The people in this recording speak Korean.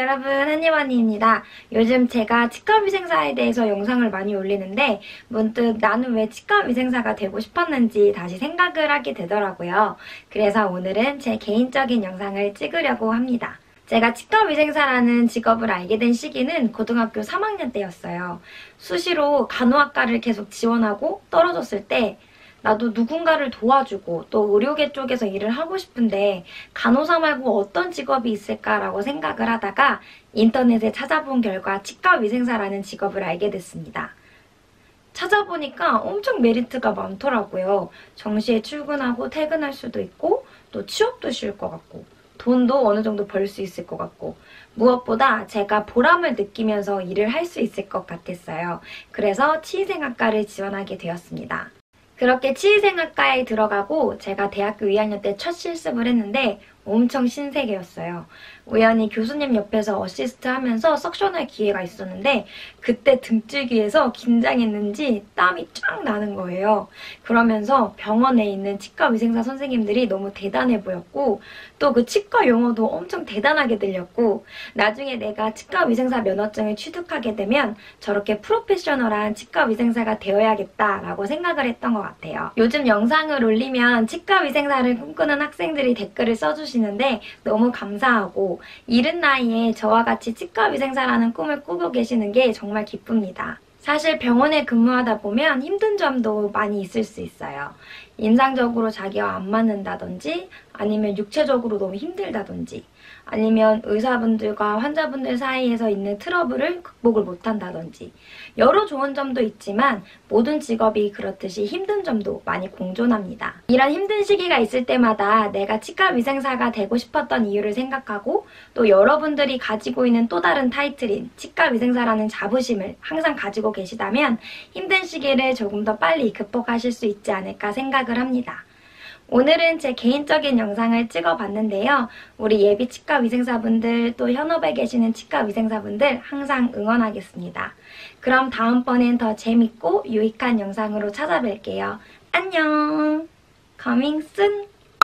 여러분, 한예원이입니다. 요즘 제가 치과위생사에 대해서 영상을 많이 올리는데 문득 나는 왜 치과위생사가 되고 싶었는지 다시 생각을 하게 되더라고요. 그래서 오늘은 제 개인적인 영상을 찍으려고 합니다. 제가 치과위생사라는 직업을 알게 된 시기는 고등학교 3학년 때였어요. 수시로 간호학과를 계속 지원하고 떨어졌을 때 나도 누군가를 도와주고 또 의료계 쪽에서 일을 하고 싶은데 간호사 말고 어떤 직업이 있을까라고 생각을 하다가 인터넷에 찾아본 결과 치과위생사라는 직업을 알게 됐습니다. 찾아보니까 엄청 메리트가 많더라고요. 정시에 출근하고 퇴근할 수도 있고 또 취업도 쉬울 것 같고 돈도 어느 정도 벌 수 있을 것 같고 무엇보다 제가 보람을 느끼면서 일을 할 수 있을 것 같았어요. 그래서 치의생학과를 지원하게 되었습니다. 그렇게 치의생학과에 들어가고 제가 대학교 2학년 때 첫 실습을 했는데 엄청 신세계였어요. 우연히 교수님 옆에서 어시스트 하면서 석션할 기회가 있었는데 그때 등줄기에서 긴장했는지 땀이 쫙 나는 거예요. 그러면서 병원에 있는 치과위생사 선생님들이 너무 대단해 보였고 또 그 치과 용어도 엄청 대단하게 들렸고 나중에 내가 치과위생사 면허증을 취득하게 되면 저렇게 프로페셔널한 치과위생사가 되어야겠다라고 생각을 했던 것 같아요. 요즘 영상을 올리면 치과위생사를 꿈꾸는 학생들이 댓글을 써주시는데 너무 감사하고 이른 나이에 저와 같이 치과위생사라는 꿈을 꾸고 계시는 게 정말 기쁩니다. 사실 병원에 근무하다 보면 힘든 점도 많이 있을 수 있어요. 인상적으로 자기와 안 맞는다든지 아니면 육체적으로 너무 힘들다든지 아니면 의사분들과 환자분들 사이에서 있는 트러블을 극복을 못한다든지 여러 좋은 점도 있지만 모든 직업이 그렇듯이 힘든 점도 많이 공존합니다. 이런 힘든 시기가 있을 때마다 내가 치과위생사가 되고 싶었던 이유를 생각하고 또 여러분들이 가지고 있는 또 다른 타이틀인 치과위생사라는 자부심을 항상 가지고 계시다면 힘든 시기를 조금 더 빨리 극복하실 수 있지 않을까 생각을 합니다. 오늘은 제 개인적인 영상을 찍어봤는데요. 우리 예비 치과위생사분들 또 현업에 계시는 치과위생사분들 항상 응원하겠습니다. 그럼 다음번엔 더 재밌고 유익한 영상으로 찾아뵐게요. 안녕! Coming soon!